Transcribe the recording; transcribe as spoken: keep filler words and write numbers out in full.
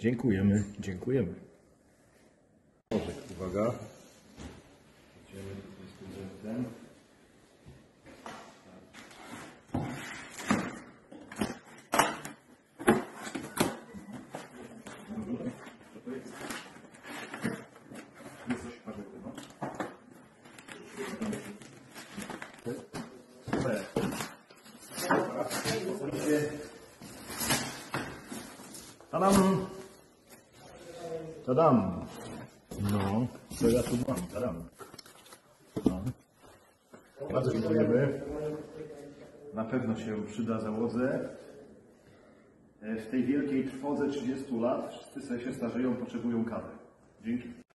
Dziękujemy, dziękujemy. Uwaga. Idziemy tutaj z studentem. Tadam! Tadam! No, co ja tu mam? Tadam! No. Bardzo dziękujemy. Na pewno się przyda załodze. W tej wielkiej trwodze trzydziestu lat wszyscy sobie się starzeją, potrzebują kawy. Dzięki.